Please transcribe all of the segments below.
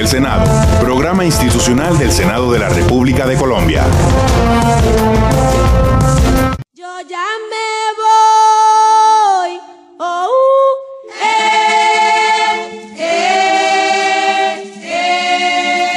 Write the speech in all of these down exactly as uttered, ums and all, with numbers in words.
del Senado, programa institucional del Senado de la República de Colombia. Yo ya me voy. Oh, uh, eh, eh, eh.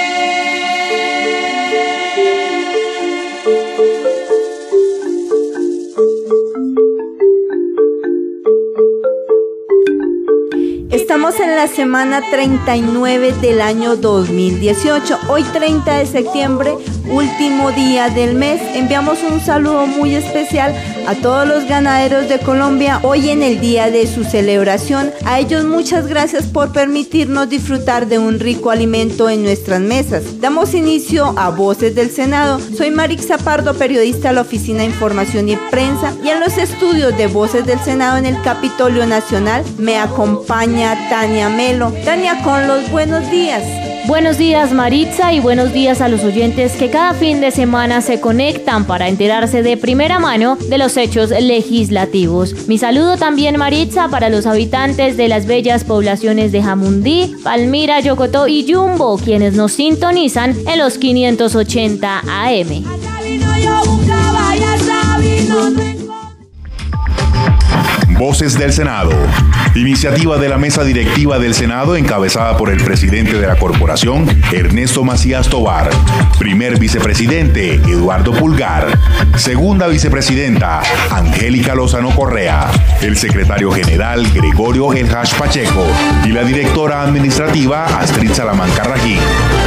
Estamos en la semana treinta y nueve del año dos mil dieciocho. Hoy treinta de septiembre, último día del mes. Enviamos un saludo muy especial a todos los ganaderos de Colombia hoy en el día de su celebración. A ellos muchas gracias por permitirnos disfrutar de un rico alimento en nuestras mesas. Damos inicio a Voces del Senado. Soy Marixa Pardo, periodista de la Oficina de Información y Prensa, y en los estudios de Voces del Senado en el Capitolio Nacional me acompaña Tania Melo. Tania, con los buenos días. Buenos días, Maritza, y buenos días a los oyentes que cada fin de semana se conectan para enterarse de primera mano de los hechos legislativos. Mi saludo también, Maritza, para los habitantes de las bellas poblaciones de Jamundí, Palmira, Yocotó y Yumbo, quienes nos sintonizan en los quinientos ochenta A M. Voces del Senado. Iniciativa de la Mesa Directiva del Senado encabezada por el presidente de la corporación, Ernesto Macías Tovar. Primer vicepresidente, Eduardo Pulgar. Segunda vicepresidenta, Angélica Lozano Correa. El secretario general, Gregorio El Hash Pacheco. Y la directora administrativa, Astrid Salamanca Rajín.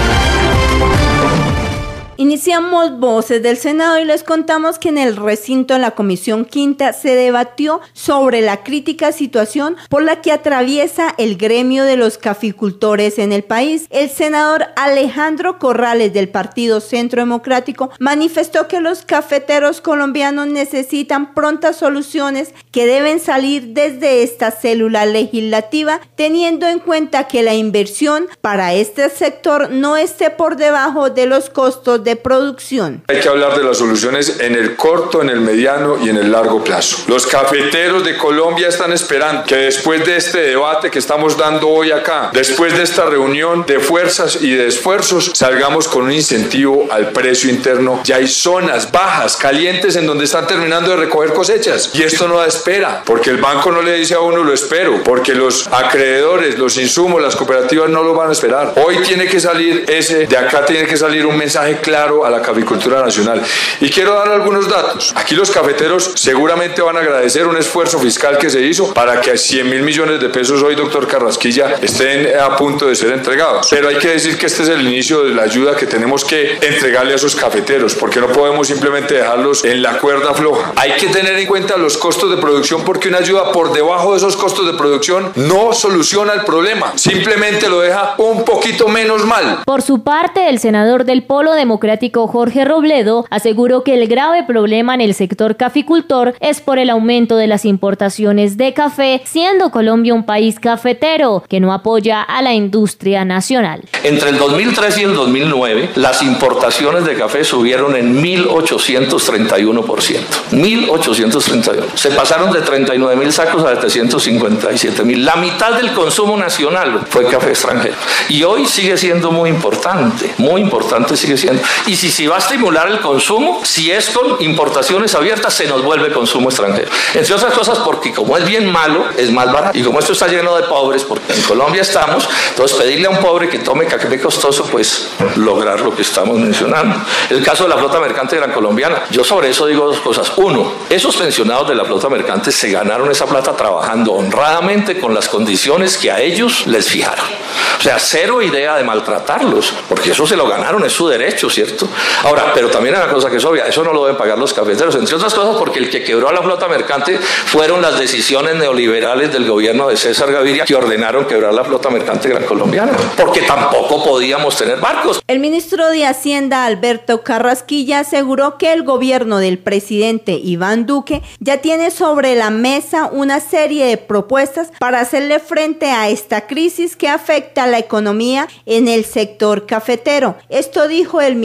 Iniciamos Voces del Senado y les contamos que en el recinto de la Comisión Quinta se debatió sobre la crítica situación por la que atraviesa el gremio de los caficultores en el país. El senador Alejandro Corrales del Partido Centro Democrático manifestó que los cafeteros colombianos necesitan prontas soluciones que deben salir desde esta célula legislativa, teniendo en cuenta que la inversión para este sector no esté por debajo de los costos de producción. Hay que hablar de las soluciones en el corto, en el mediano y en el largo plazo. Los cafeteros de Colombia están esperando que después de este debate que estamos dando hoy acá, después de esta reunión de fuerzas y de esfuerzos, salgamos con un incentivo al precio interno. Ya hay zonas bajas, calientes, en donde están terminando de recoger cosechas, y esto no da espera, porque el banco no le dice a uno lo espero, porque los acreedores, los insumos, las cooperativas no lo van a esperar. Hoy tiene que salir ese, de acá tiene que salir un mensaje claro a la caficultura nacional. Y quiero dar algunos datos. Aquí los cafeteros seguramente van a agradecer un esfuerzo fiscal que se hizo para que cien mil millones de pesos hoy, doctor Carrasquilla, estén a punto de ser entregados. Pero hay que decir que este es el inicio de la ayuda que tenemos que entregarle a esos cafeteros, porque no podemos simplemente dejarlos en la cuerda floja. Hay que tener en cuenta los costos de producción, porque una ayuda por debajo de esos costos de producción no soluciona el problema, simplemente lo deja un poquito menos mal. Por su parte, el senador del Polo Democrático Jorge Robledo aseguró que el grave problema en el sector caficultor es por el aumento de las importaciones de café, siendo Colombia un país cafetero que no apoya a la industria nacional. Entre el dos mil tres y el dos mil nueve, las importaciones de café subieron en mil ochocientos treinta y uno por ciento. mil ochocientos treinta y uno. Se pasaron de treinta y nueve mil sacos a setecientos cincuenta y siete mil. La mitad del consumo nacional fue café extranjero. Y hoy sigue siendo muy importante, muy importante sigue siendo. Y si se va a estimular el consumo, si es con importaciones abiertas, se nos vuelve consumo extranjero. Entre otras cosas porque como es bien malo, es más barato. Y como esto está lleno de pobres, porque en Colombia estamos, entonces pedirle a un pobre que tome café costoso, pues lograr lo que estamos mencionando. El caso de la flota mercante gran colombiana. Yo sobre eso digo dos cosas. Uno, esos pensionados de la flota mercante se ganaron esa plata trabajando honradamente con las condiciones que a ellos les fijaron. O sea, cero idea de maltratarlos, porque eso se lo ganaron, es su derecho, ¿cierto? Ahora, pero también hay una cosa que es obvia, eso no lo deben pagar los cafeteros, entre otras cosas porque el que quebró a la flota mercante fueron las decisiones neoliberales del gobierno de César Gaviria, que ordenaron quebrar la flota mercante gran colombiana, porque tampoco podíamos tener barcos. El ministro de Hacienda, Alberto Carrasquilla, aseguró que el gobierno del presidente Iván Duque ya tiene sobre la mesa una serie de propuestas para hacerle frente a esta crisis que afecta a la economía en el sector cafetero. Esto dijo el ministro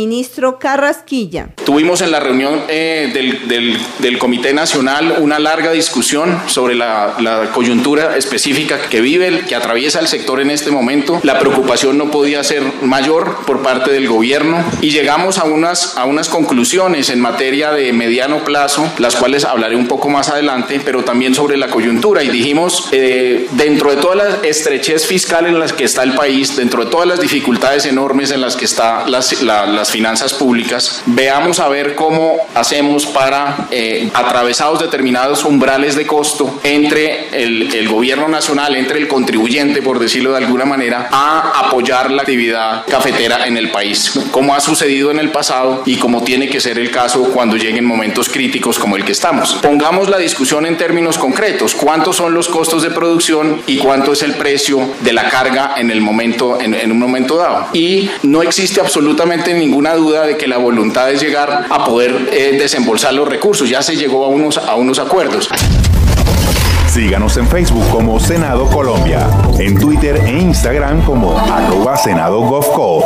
ministro Carrasquilla. Tuvimos en la reunión eh, del, del, del Comité Nacional una larga discusión sobre la, la coyuntura específica que vive, que atraviesa el sector en este momento. La preocupación no podía ser mayor por parte del gobierno y llegamos a unas, a unas conclusiones en materia de mediano plazo, las cuales hablaré un poco más adelante, pero también sobre la coyuntura. Y dijimos, eh, dentro de toda la estrechez fiscal en la que está el país, dentro de todas las dificultades enormes en las que están las, la, las finanzas públicas, veamos a ver cómo hacemos para, eh, atravesados determinados umbrales de costo entre el, el gobierno nacional, entre el contribuyente, por decirlo de alguna manera, a apoyar la actividad cafetera en el país, como ha sucedido en el pasado y como tiene que ser el caso cuando lleguen momentos críticos como el que estamos. Pongamos la discusión en términos concretos: ¿cuántos son los costos de producción y cuánto es el precio de la carga en el momento, en, en un momento dado? Y no existe absolutamente ninguna duda de que la voluntad es llegar a poder eh, desembolsar los recursos. Ya se llegó a unos, a unos acuerdos. Síganos en Facebook como Senado Colombia, en Twitter e Instagram como arroba Senado Govco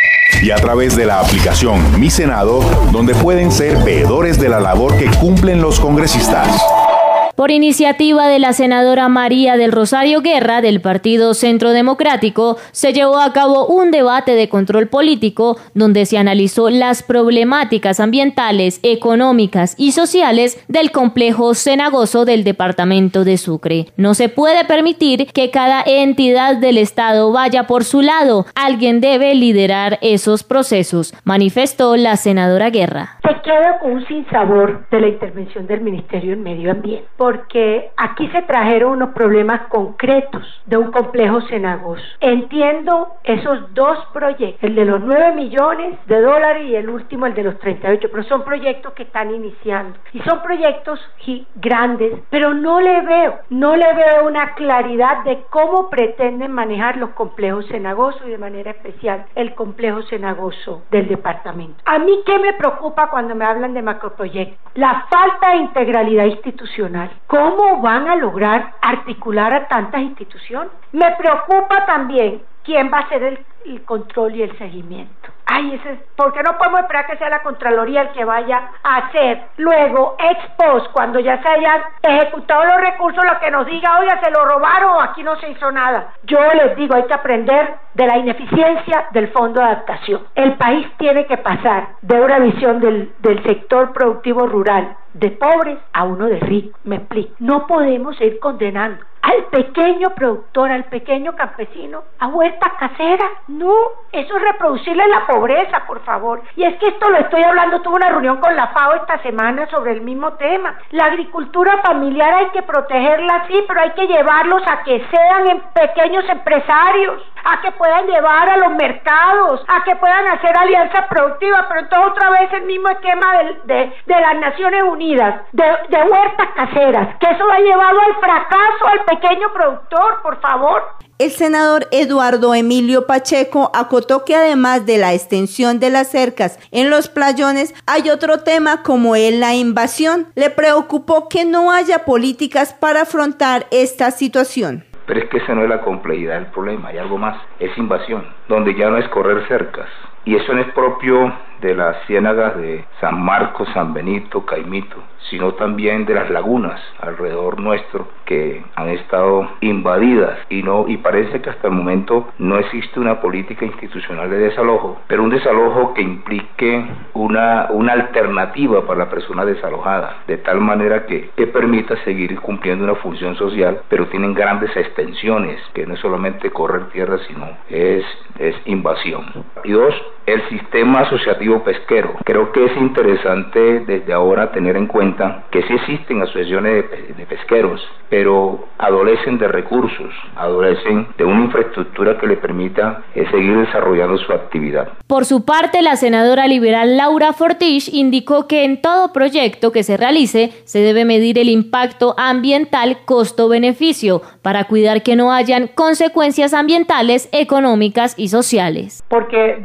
y a través de la aplicación Mi Senado, donde pueden ser veedores de la labor que cumplen los congresistas. Por iniciativa de la senadora María del Rosario Guerra del Partido Centro Democrático, se llevó a cabo un debate de control político donde se analizó las problemáticas ambientales, económicas y sociales del complejo cenagoso del departamento de Sucre. No se puede permitir que cada entidad del Estado vaya por su lado. Alguien debe liderar esos procesos, manifestó la senadora Guerra. Se queda con un sinsabor de la intervención del Ministerio del Medio Ambiente, porque aquí se trajeron unos problemas concretos de un complejo cenagoso. Entiendo esos dos proyectos, el de los nueve millones de dólares y el último, el de los treinta y ocho, pero son proyectos que están iniciando y son proyectos grandes, pero no le veo, no le veo una claridad de cómo pretenden manejar los complejos cenagosos y de manera especial el complejo cenagoso del departamento. A mí, ¿qué me preocupa cuando me hablan de macroproyectos? La falta de integralidad institucional. ¿Cómo van a lograr articular a tantas instituciones? Me preocupa también quién va a hacer el, el control y el seguimiento. Ay, ese es, porque no podemos esperar que sea la Contraloría el que vaya a hacer luego ex post, cuando ya se hayan ejecutado los recursos, lo que nos diga, oiga, se lo robaron o aquí no se hizo nada. Yo les digo, hay que aprender de la ineficiencia del Fondo de Adaptación. El país tiene que pasar de una visión del, del sector productivo rural de pobres a uno de ricos. Me explico. No podemos ir condenando al pequeño productor, al pequeño campesino, a huertas caseras. No, eso es reproducirle la pobreza, por favor. Y es que esto lo estoy hablando, tuve una reunión con la FAO esta semana sobre el mismo tema. La agricultura familiar hay que protegerla, sí, pero hay que llevarlos a que sean en pequeños empresarios, a que puedan llevar a los mercados, a que puedan hacer alianzas productivas, pero entonces otra vez el mismo esquema de, de, de las Naciones Unidas, de, de huertas caseras, que eso ha llevado al fracaso al pequeño productor, por favor. El senador Eduardo Emilio Pacheco acotó que además de la extensión de las cercas en los playones, hay otro tema como es la invasión. Le preocupó que no haya políticas para afrontar esta situación. Pero es que esa no es la complejidad del problema, hay algo más, es invasión, donde ya no es correr cercas. Y eso no es propio de las ciénagas de San Marcos, San Benito, Caimito, sino también de las lagunas alrededor nuestro que han estado invadidas y no y parece que hasta el momento no existe una política institucional de desalojo, pero un desalojo que implique una, una alternativa para la persona desalojada, de tal manera que, que permita seguir cumpliendo una función social, pero tienen grandes extensiones, que no es solamente correr tierra, sino es, es invasión. Y dos, el sistema asociativo pesquero. Creo que es interesante desde ahora tener en cuenta que sí existen asociaciones de, de pesqueros, pero adolecen de recursos, adolecen de una infraestructura que le permita eh, seguir desarrollando su actividad. Por su parte, la senadora liberal Laura Fortich indicó que en todo proyecto que se realice se debe medir el impacto ambiental costo-beneficio para cuidar que no hayan consecuencias ambientales, económicas y sociales. Porque definitivamente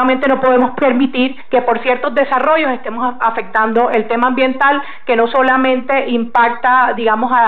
definitivamente no podemos permitir que por ciertos desarrollos estemos afectando el tema ambiental, que no solamente impacta, digamos, a,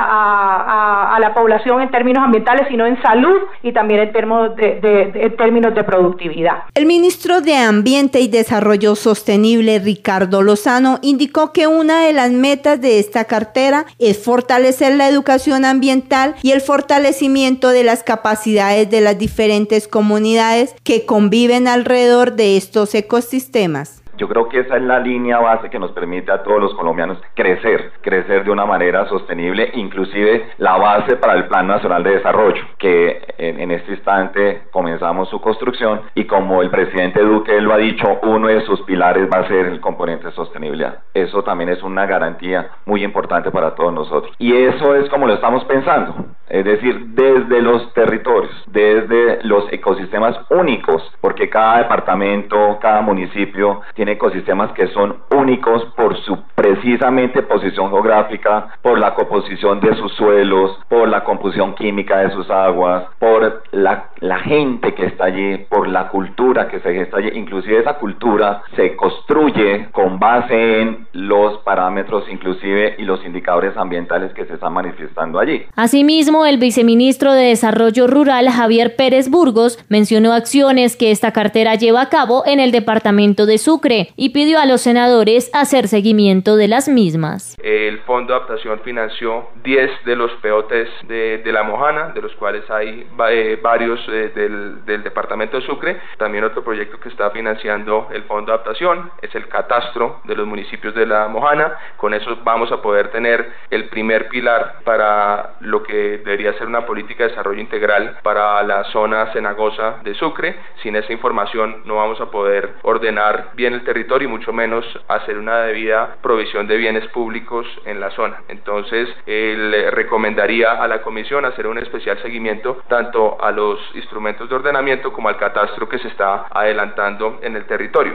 a, a la población en términos ambientales, sino en salud y también en términos de, de, de, en términos de productividad. El ministro de Ambiente y Desarrollo Sostenible, Ricardo Lozano, indicó que una de las metas de esta cartera es fortalecer la educación ambiental y el fortalecimiento de las capacidades de las diferentes comunidades que conviven alrededor de estos ecosistemas. Yo creo que esa es la línea base que nos permite a todos los colombianos crecer, crecer de una manera sostenible, inclusive la base para el Plan Nacional de Desarrollo, que en, en este instante comenzamos su construcción y como el presidente Duque lo ha dicho, uno de sus pilares va a ser el componente de sostenibilidad. Eso también es una garantía muy importante para todos nosotros. Y eso es como lo estamos pensando, es decir, desde los territorios, desde los ecosistemas únicos, porque cada departamento, cada municipio tiene ecosistemas que son únicos por su precisamente posición geográfica, por la composición de sus suelos, por la composición química de sus aguas, por la, la gente que está allí, por la cultura que se gesta allí. Inclusive esa cultura se construye con base en los parámetros inclusive y los indicadores ambientales que se están manifestando allí. Asimismo, el viceministro de Desarrollo Rural, Javier Pérez Burgos, mencionó acciones que esta cartera lleva a cabo en el departamento de Sucre y pidió a los senadores hacer seguimiento de las mismas. El Fondo de Adaptación financió diez de los P O Tes de, de La Mojana, de los cuales hay eh, varios eh, del, del departamento de Sucre. También otro proyecto que está financiando el Fondo de Adaptación es el catastro de los municipios de La Mojana. Con eso vamos a poder tener el primer pilar para lo que debería ser una política de desarrollo integral para la zona cenagosa de Sucre. Sin esa información no vamos a poder ordenar bien el territorio y mucho menos hacer una debida provisión de bienes públicos en la zona. Entonces, eh, le recomendaría a la comisión hacer un especial seguimiento tanto a los instrumentos de ordenamiento como al catastro que se está adelantando en el territorio.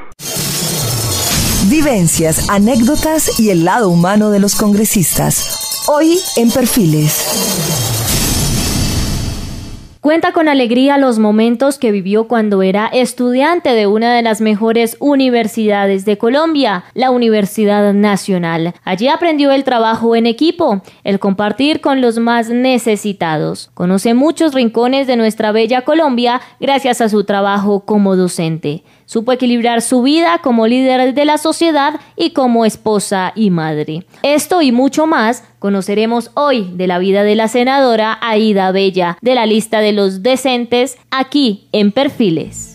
Vivencias, anécdotas y el lado humano de los congresistas. Hoy en Perfiles. Cuenta con alegría los momentos que vivió cuando era estudiante de una de las mejores universidades de Colombia, la Universidad Nacional. Allí aprendió el trabajo en equipo, el compartir con los más necesitados. Conoce muchos rincones de nuestra bella Colombia gracias a su trabajo como docente. Supo equilibrar su vida como líder de la sociedad y como esposa y madre. Esto y mucho más conoceremos hoy de la vida de la senadora Aída Bella, de la lista de los decentes, aquí en Perfiles.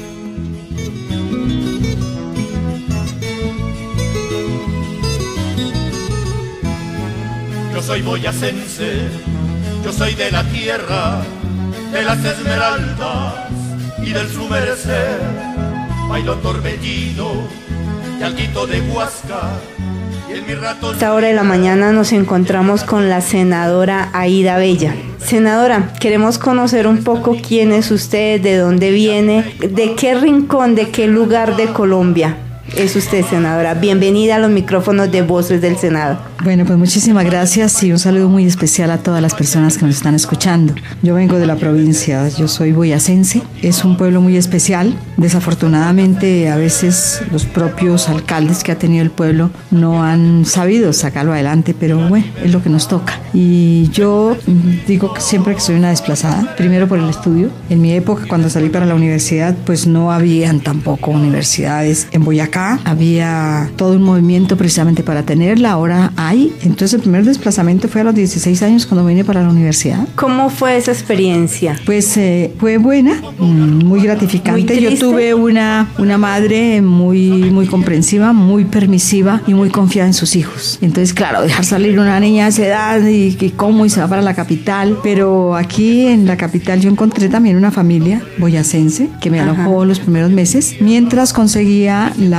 Yo soy boyacense, yo soy de la tierra, de las esmeraldas y del su merecer. Bailo torbellino y alguito de Huasca. Y en mi rato... A esta hora de la mañana nos encontramos con la senadora Aída Bella. Senadora, queremos conocer un poco quién es usted, de dónde viene, de qué rincón, de qué lugar de Colombia es usted, senadora. Bienvenida a los micrófonos de Voces del Senado. Bueno, pues muchísimas gracias y un saludo muy especial a todas las personas que nos están escuchando. Yo vengo de la provincia, yo soy boyacense, es un pueblo muy especial. Desafortunadamente, a veces los propios alcaldes que ha tenido el pueblo no han sabido sacarlo adelante, pero bueno, es lo que nos toca. Y yo digo que siempre que soy una desplazada, primero por el estudio. En mi época, cuando salí para la universidad, pues no habían tampoco universidades en Boyacá. Había todo un movimiento precisamente para tenerla, ahora hay. Entonces el primer desplazamiento fue a los dieciséis años cuando vine para la universidad. ¿Cómo fue esa experiencia? Pues eh, fue buena, muy gratificante. Muy Yo tuve una, una madre muy, muy comprensiva, muy permisiva y muy confiada en sus hijos. Entonces, claro, dejar salir una niña de esa edad y, y cómo y se va para la capital. Pero aquí en la capital yo encontré también una familia boyacense que me alojó los primeros meses mientras conseguía la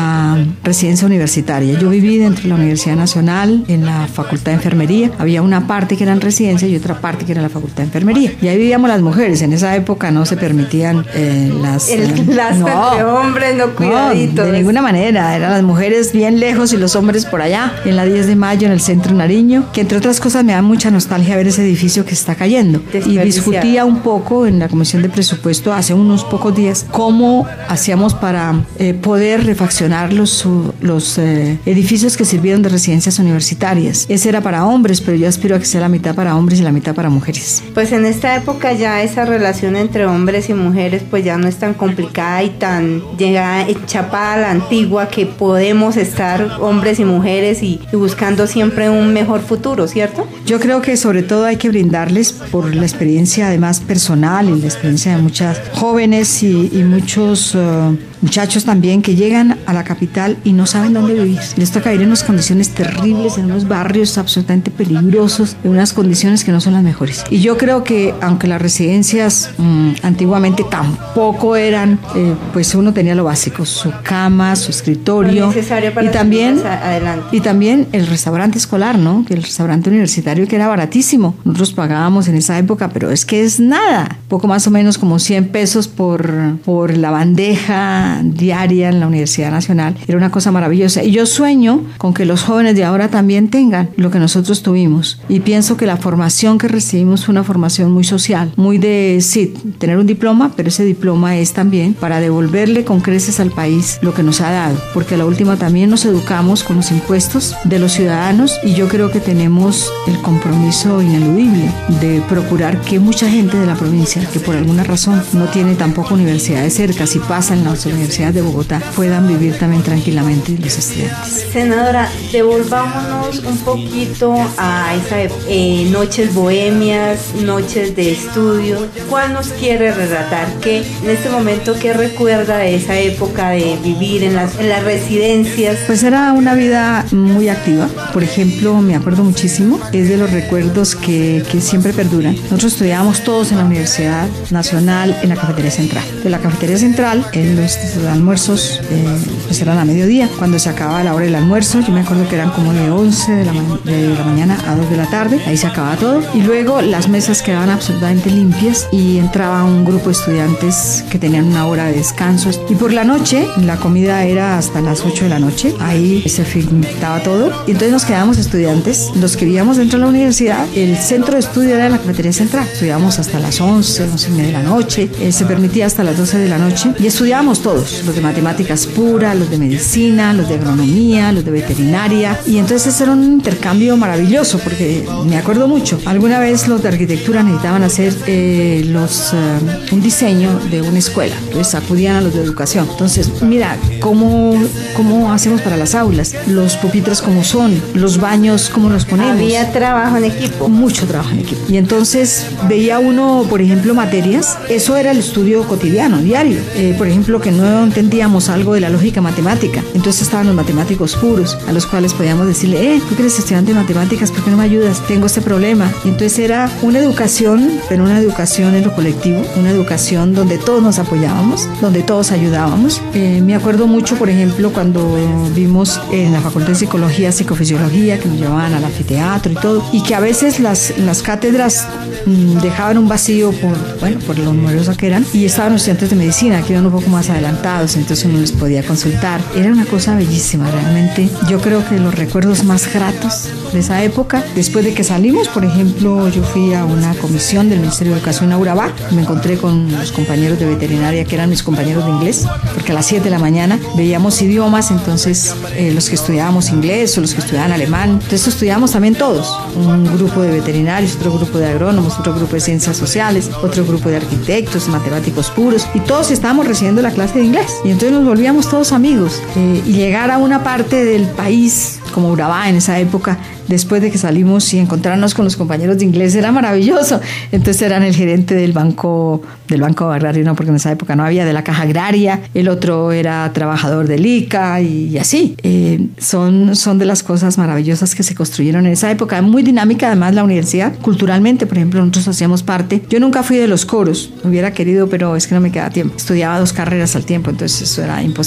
la residencia universitaria. Yo viví dentro de la Universidad Nacional, en la Facultad de Enfermería. Había una parte que era en residencia y otra parte que era la Facultad de Enfermería. Y ahí vivíamos las mujeres. En esa época no se permitían eh, las... El eh, lazo no, entre hombres, no cuidaditos. No, de ninguna manera. Eran las mujeres bien lejos y los hombres por allá, en la diez de mayo, en el Centro Nariño, que entre otras cosas me da mucha nostalgia ver ese edificio que está cayendo. Y discutía un poco en la Comisión de Presupuesto hace unos pocos días cómo hacíamos para eh, poder refaccionar los, los eh, edificios que sirvieron de residencias universitarias. Ese era para hombres, pero yo aspiro a que sea la mitad para hombres y la mitad para mujeres. Pues en esta época ya esa relación entre hombres y mujeres pues ya no es tan complicada y tan llega chapada a la antigua, que podemos estar hombres y mujeres y, y buscando siempre un mejor futuro, ¿cierto? Yo creo que sobre todo hay que brindarles, por la experiencia además personal y la experiencia de muchas jóvenes y, y muchos uh, muchachos también que llegan a la capital y no saben dónde vivir. Les toca vivir en unas condiciones terribles, en unos barrios absolutamente peligrosos, en unas condiciones que no son las mejores. Y yo creo que aunque las residencias mmm, antiguamente tampoco eran, eh, pues uno tenía lo básico, su cama, su escritorio, y también, y también el restaurante escolar, ¿no? Que el restaurante universitario, que era baratísimo. Nosotros pagábamos en esa época, pero es que es nada, poco más o menos como cien pesos por, por la bandeja diaria en la Universidad Nacional. Era una cosa maravillosa. Y yo sueño con que los jóvenes de ahora también tengan lo que nosotros tuvimos. Y pienso que la formación que recibimos fue una formación muy social, muy de, sí, tener un diploma, pero ese diploma es también para devolverle con creces al país lo que nos ha dado. Porque a la última también nos educamos con los impuestos de los ciudadanos y yo creo que tenemos el compromiso ineludible de procurar que mucha gente de la provincia, que por alguna razón no tiene tampoco universidades cerca, si pasan en las universidades de Bogotá, puedan vivir también tranquilamente los estudiantes. Senadora, devolvámonos un poquito a esa eh, noches bohemias, noches de estudio. ¿Cuál nos quiere relatar? ¿Qué, en este momento, qué recuerda de esa época de vivir en las, en las residencias? Pues era una vida muy activa. Por ejemplo, me acuerdo muchísimo, es de los recuerdos que, que siempre perduran. Nosotros estudiábamos todos en la Universidad Nacional en la cafetería central. De la cafetería central, en los almuerzos, eh, pues eran a mediodía. Cuando se acababa la hora del almuerzo, yo me acuerdo que eran como de once de la, ma- de la mañana a dos de la tarde, ahí se acababa todo. Y luego las mesas quedaban absolutamente limpias y entraba un grupo de estudiantes que tenían una hora de descanso. Y por la noche, la comida era hasta las ocho de la noche, ahí se finalizaba todo. Y entonces nos quedábamos estudiantes, los que vivíamos dentro de la universidad. El centro de estudio era la cafetería central. Estudiábamos hasta las once, once y media de la noche, eh, se permitía hasta las doce de la noche y estudiábamos todos, los de matemáticas pura, los de medicina, los de agronomía, los de veterinaria. Y entonces era un intercambio maravilloso porque me acuerdo mucho. Alguna vez los de arquitectura necesitaban hacer eh, los, uh, un diseño de una escuela, entonces acudían a los de educación. Entonces, mira, ¿cómo, cómo hacemos para las aulas? Los pupitres cómo son, los baños cómo los ponemos. Había trabajo en equipo. Mucho trabajo en equipo. Y entonces veía uno, por ejemplo, materias, eso era el estudio cotidiano, diario. Eh, por ejemplo, que no entendíamos algo de la lógica matemática. Entonces estaban los matemáticos puros, a los cuales podíamos decirle, eh, tú que eres estudiante de matemáticas, ¿por qué no me ayudas? Tengo este problema. Y entonces era una educación, pero una educación en lo colectivo, una educación donde todos nos apoyábamos, donde todos ayudábamos. Eh, me acuerdo mucho, por ejemplo, cuando vimos en la Facultad de Psicología, Psicofisiología, que nos llevaban al anfiteatro y todo, y que a veces las, las cátedras mmm, dejaban un vacío por, bueno, por lo numerosas que eran, y estaban los estudiantes de medicina, que iban un poco más adelantados, entonces uno les podía consultar. Era una cosa bellísima, realmente. Yo creo que los recuerdos más gratos de esa época, después de que salimos, por ejemplo, yo fui a una comisión del Ministerio de Educación a Urabá, me encontré con los compañeros de veterinaria, que eran mis compañeros de inglés, porque a las siete de la mañana veíamos idiomas, entonces eh, los que estudiábamos inglés o los que estudiaban alemán, entonces estudiábamos también todos, un grupo de veterinarios, otro grupo de agrónomos, otro grupo de ciencias sociales, otro grupo de arquitectos, matemáticos puros, y todos estábamos recibiendo la clase de inglés, y entonces nos volvíamos todos amigos, eh, y llegar a una parte del país como Urabá en esa época, después de que salimos y encontrarnos con los compañeros de inglés era maravilloso. Entonces eran el gerente del banco del banco agrario, no, porque en esa época no había, de la Caja Agraria, el otro era trabajador del I C A y, y así. Eh, son, son de las cosas maravillosas que se construyeron en esa época, muy dinámica además la universidad, culturalmente, por ejemplo, nosotros hacíamos parte, yo nunca fui de los coros, hubiera querido, pero es que no me queda tiempo, estudiaba dos carreras al tiempo, entonces eso era imposible, pero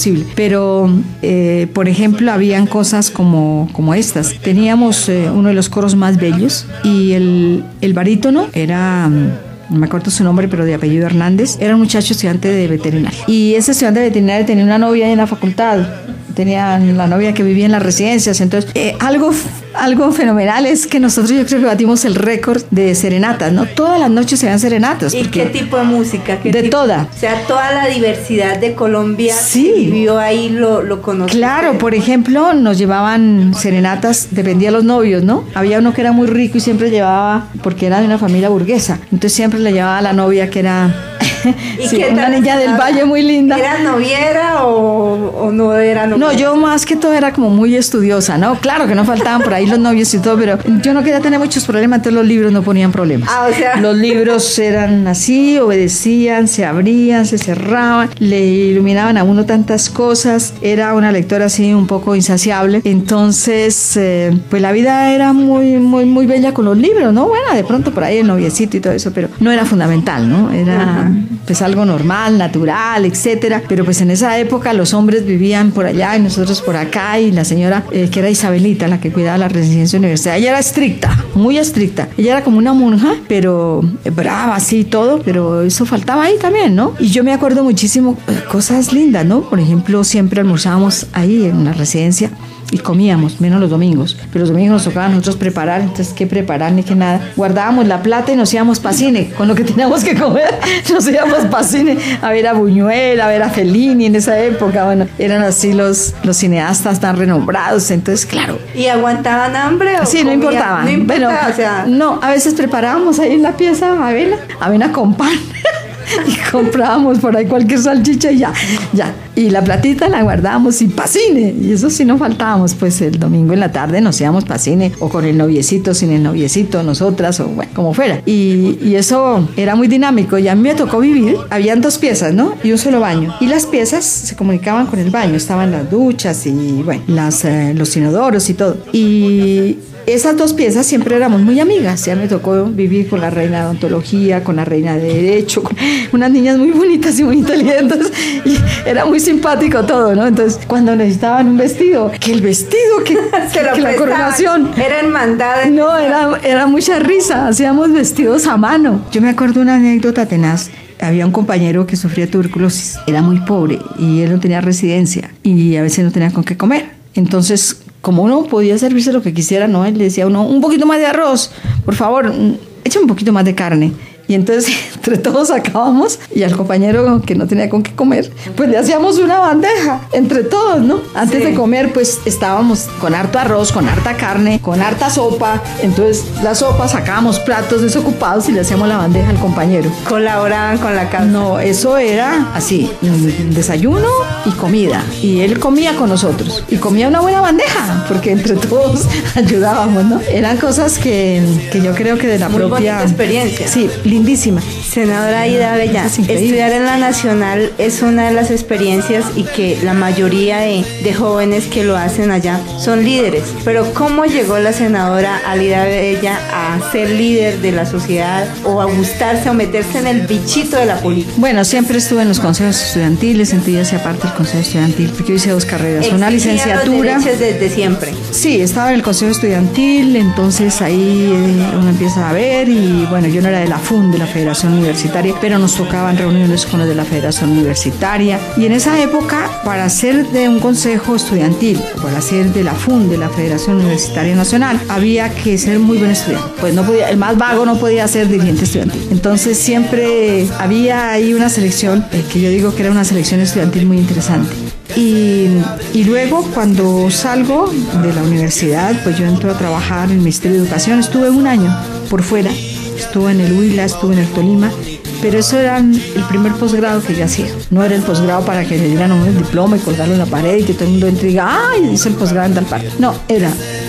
pero eh, por ejemplo habían cosas como, como estas. Teníamos eh, uno de los coros más bellos y el, el barítono era... no me acuerdo su nombre, pero de apellido Hernández, era un muchacho estudiante de veterinaria. Y ese estudiante de veterinaria tenía una novia en la facultad, tenía la novia que vivía en las residencias. Entonces, eh, algo, algo fenomenal es que nosotros yo creo que batimos el récord de serenatas, ¿no? Todas las noches se dan serenatas. ¿Y qué tipo de música? ¿Qué de tipo? toda. O sea, toda la diversidad de Colombia sí. que vivió ahí lo, lo conoció. Claro, usted. Por ejemplo, nos llevaban serenatas, dependía de los novios, ¿no? Había uno que era muy rico y siempre llevaba, porque era de una familia burguesa, entonces siempre le llevaba a la novia que era ¿Y sí, qué una tal? niña del Valle muy linda. ¿Era noviera o, o no era noviera? No, yo más que todo era como muy estudiosa, ¿no? Claro que no faltaban por ahí los novios y todo, pero yo no quería tener muchos problemas, entonces los libros no ponían problemas. Ah, o sea. Los libros eran así, obedecían, se abrían, se cerraban, le iluminaban a uno tantas cosas, era una lectora así un poco insaciable, entonces eh, pues la vida era muy, muy, muy bella con los libros, ¿no? Bueno, de pronto por ahí el noviecito y todo eso, pero no era fundamental, ¿no? Era uh-huh. pues algo normal, natural, etcétera, pero pues en esa época los hombres vivían por allá y nosotros por acá, y la señora eh, que era Isabelita, la que cuidaba la residencia universitaria, ella era estricta, muy estricta, ella era como una monja, pero eh, brava así y todo, pero eso faltaba ahí también, ¿no? Y yo me acuerdo muchísimo eh, cosas lindas, ¿no? Por ejemplo, siempre almorzábamos ahí en la residencia y comíamos, menos los domingos, pero los domingos nos tocaba a nosotros preparar, entonces qué preparar ni qué nada, guardábamos la plata y nos íbamos pa' cine, con lo que teníamos que comer, nos íbamos pa' cine a ver a Buñuel, a ver a Fellini en esa época, bueno, eran así los, los cineastas tan renombrados, entonces claro. ¿Y aguantaban hambre o sí, comían? no importaba, no importaba, bueno, o sea... no, a veces preparábamos ahí en la pieza avena, avena con pan. Y comprábamos por ahí cualquier salchicha y ya, ya. Y la platita la guardábamos y pa' cine. Y eso sí no faltábamos, pues el domingo en la tarde nos íbamos pa' cine, o con el noviecito, sin el noviecito, nosotras, o bueno, como fuera. Y, y eso era muy dinámico. Y a mí me tocó vivir, habían dos piezas, ¿no? Y un solo baño. Y las piezas se comunicaban con el baño, estaban las duchas y, bueno, las, eh, los inodoros y todo. Y... esas dos piezas siempre éramos muy amigas. Ya me tocó vivir con la reina de odontología, con la reina de derecho, con unas niñas muy bonitas y muy inteligentes, y era muy simpático todo, ¿no? Entonces, cuando necesitaban un vestido, que el vestido, que, Se lo que la coronación. Era hermandad. No, era, era mucha risa. Hacíamos vestidos a mano. Yo me acuerdo una anécdota tenaz. Había un compañero que sufría tuberculosis, era muy pobre y él no tenía residencia y a veces no tenía con qué comer. Entonces, como uno podía servirse lo que quisiera, ¿no? Él le decía a uno, un poquito más de arroz, por favor, échame un poquito más de carne. Y entonces entre todos sacábamos, y al compañero que no tenía con qué comer, pues le hacíamos una bandeja entre todos, ¿no? Antes sí. de comer, pues estábamos con harto arroz, con harta carne, con harta sopa. Entonces la sopa sacábamos platos desocupados y le hacíamos la bandeja al compañero. ¿Colaboraban con la casa? No, eso era así, desayuno y comida. Y él comía con nosotros y comía una buena bandeja, porque entre todos ayudábamos, ¿no? Eran cosas que, que yo creo que de la Muy propia... bonita experiencia. Sí, lindísima. Senadora Aida Bella, estudiar en la Nacional es una de las experiencias y que la mayoría de, de jóvenes que lo hacen allá son líderes. Pero ¿cómo llegó la senadora Aida Bella a ser líder de la sociedad o a gustarse o meterse en el bichito de la política? Bueno, siempre estuve en los consejos estudiantiles, entonces hice parte del consejo estudiantil, porque yo hice dos carreras, Exigía una licenciatura. Los derechos desde siempre. Sí, estaba en el consejo estudiantil, entonces ahí uno empieza a ver, y bueno, yo no era de la F U N, de la Federación Universitaria, pero nos tocaban reuniones con los de la Federación Universitaria, y en esa época, para ser de un consejo estudiantil, para ser de la F U N, de la Federación Universitaria Nacional, había que ser muy buen estudiante, pues no podía, el más vago no podía ser dirigente estudiantil. Entonces siempre había ahí una selección, eh, que yo digo que era una selección estudiantil muy interesante. Y, y luego cuando salgo de la universidad, pues yo entro a trabajar en el Ministerio de Educación. Estuve un año por fuera, estuve en el Huila, estuve en el Tolima, pero eso era el primer posgrado que yo hacía. No era el posgrado para que le dieran un diploma y colgarlo en la pared y que todo el mundo entre y diga, ¡ay! Hice el posgrado en tal parte. No, era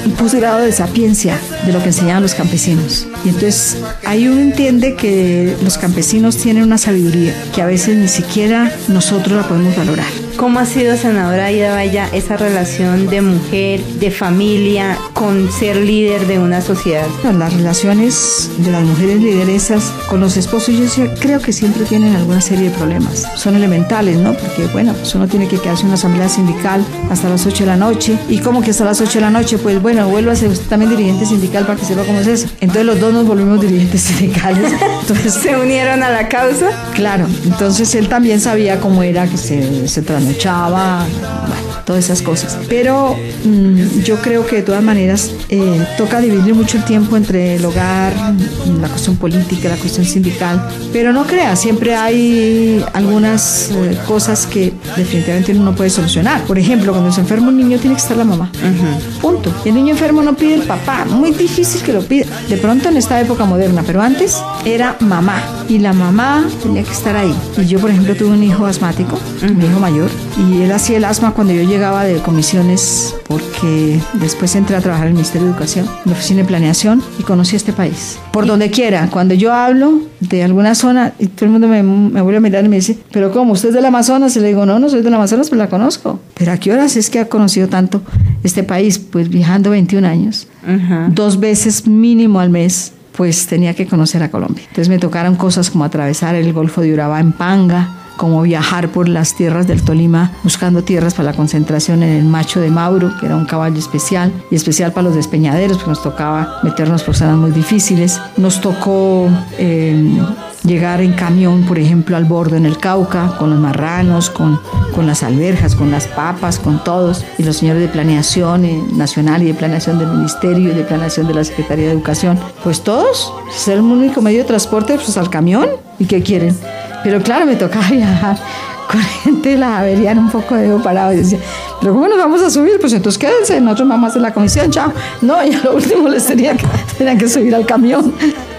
posgrado de sapiencia de lo que enseñaban los campesinos. Y entonces ahí uno entiende que los campesinos tienen una sabiduría que a veces ni siquiera nosotros la podemos valorar. ¿Cómo ha sido, senadora Aida Bella, esa relación de mujer, de familia, con ser líder de una sociedad? Las relaciones de las mujeres lideresas con los esposos, yo creo que siempre tienen alguna serie de problemas. Son elementales, ¿no? Porque, bueno, pues uno tiene que quedarse en una asamblea sindical hasta las ocho de la noche. ¿Y cómo que hasta las ocho de la noche? Pues, bueno, vuelva a ser usted también dirigente sindical para que sepa cómo es eso. Entonces los dos nos volvimos dirigentes sindicales. Entonces, ¿se unieron a la causa? Claro. Entonces él también sabía cómo era que se, se trasnochaba, bueno, todas esas cosas. Pero mmm, yo creo que de todas maneras eh, toca dividir mucho el tiempo entre el hogar, la cuestión política, la cuestión sindical. Pero no crea, siempre hay algunas eh, cosas que definitivamente uno no puede solucionar. Por ejemplo, cuando se enferma un niño tiene que estar la mamá. Uh-huh. Punto. Y el niño enfermo no pide el papá. Muy difícil que lo pida. De pronto en esta época moderna, pero antes era mamá. Y la mamá tenía que estar ahí. Y yo, por ejemplo, tuve un hijo asmático, uh-huh. mi hijo mayor, y él hacía el asma cuando yo llegaba de comisiones, porque después entré a trabajar en el Ministerio de Educación, en la oficina de planeación, y conocí este país. Por donde quiera, cuando yo hablo de alguna zona, y todo el mundo me, me vuelve a mirar y me dice, ¿pero cómo? ¿Usted es del Amazonas? Y le digo, no, no soy del Amazonas, pero la conozco. ¿Pero a qué horas es que ha conocido tanto este país? Pues viajando veintiún años, uh-huh. dos veces mínimo al mes, pues tenía que conocer a Colombia. Entonces me tocaron cosas como atravesar el Golfo de Urabá en Panga, como viajar por las tierras del Tolima buscando tierras para la concentración en el Macho de Mauro, que era un caballo especial, y especial para los despeñaderos, porque nos tocaba meternos por zonas muy difíciles. Nos tocó eh, llegar en camión, por ejemplo, al Bordo en el Cauca, con los marranos, con, con las alberjas, con las papas, con todos, y los señores de planeación eh, nacional y de planeación del Ministerio y de planeación de la Secretaría de Educación, pues todos, ser el único medio de transporte, pues al camión. ¿Y qué quieren? Pero claro, me tocaba viajar con gente, la verían un poco de dedo parado y decía, ¿pero cómo nos vamos a subir? Pues entonces quédense, nosotros vamos a hacer la comisión, chao. No, y a lo último les tenía que, tenían que subir al camión.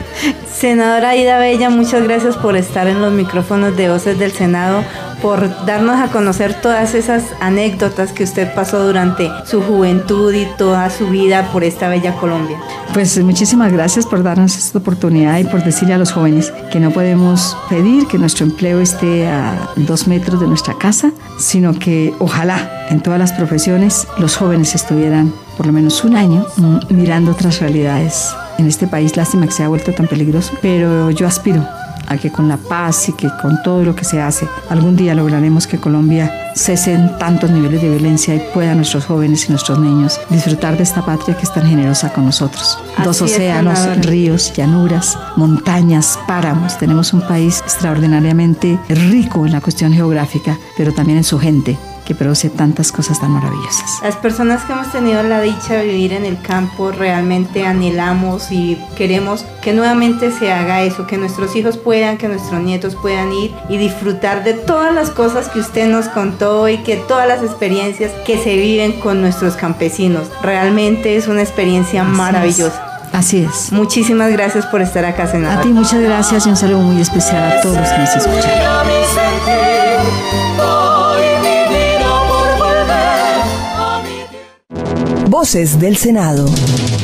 Senadora Aida Bella, muchas gracias por estar en los micrófonos de Voces del Senado, por darnos a conocer todas esas anécdotas que usted pasó durante su juventud y toda su vida por esta bella Colombia. Pues muchísimas gracias por darnos esta oportunidad y por decirle a los jóvenes que no podemos pedir que nuestro empleo esté a dos metros de nuestra casa, sino que ojalá en todas las profesiones los jóvenes estuvieran por lo menos un año mirando otras realidades en este país. Lástima que se ha vuelto tan peligroso, pero yo aspiro a que con la paz y que con todo lo que se hace, algún día lograremos que Colombia cesen tantos niveles de violencia y puedan nuestros jóvenes y nuestros niños disfrutar de esta patria que es tan generosa con nosotros. Así Dos océanos, es, ríos, llanuras, montañas, páramos. Tenemos un país extraordinariamente rico en la cuestión geográfica, pero también en su gente, que produce tantas cosas tan maravillosas. Las personas que hemos tenido la dicha de vivir en el campo realmente anhelamos y queremos que nuevamente se haga eso, que nuestros hijos puedan, que nuestros nietos puedan ir y disfrutar de todas las cosas que usted nos contó y que todas las experiencias que se viven con nuestros campesinos. Realmente es una experiencia Así maravillosa. Es. Así es. Muchísimas gracias por estar acá, senadora. A ti muchas gracias y un saludo muy especial a todos los que nos escuchan. Voces del Senado. Yo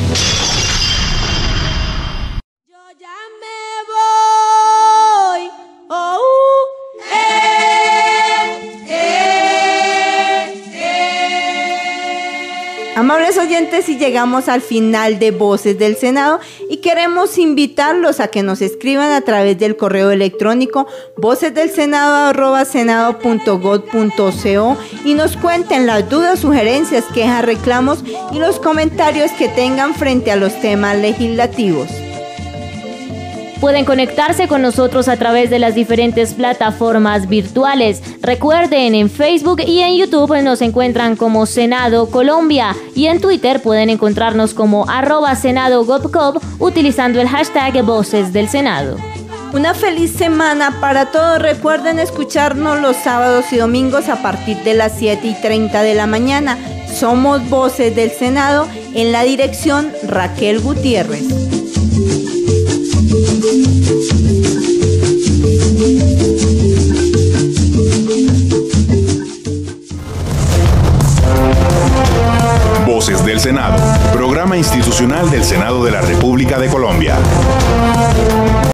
ya me voy. Oh, uh, eh, eh, eh. Amables oyentes, y llegamos al final de Voces del Senado y queremos invitarlos a que nos escriban a través del correo electrónico vocesdelsenado arroba senado punto gov punto co y nos cuenten las dudas, sugerencias, quejas, reclamos y los comentarios que tengan frente a los temas legislativos. Pueden conectarse con nosotros a través de las diferentes plataformas virtuales. Recuerden, en Facebook y en YouTube nos encuentran como Senado Colombia y en Twitter pueden encontrarnos como arroba senado punto gov punto co utilizando el hashtag Voces del Senado. Una feliz semana para todos. Recuerden escucharnos los sábados y domingos a partir de las siete y treinta de la mañana. Somos Voces del Senado, en la dirección Raquel Gutiérrez. Voces del Senado, programa Senado de la República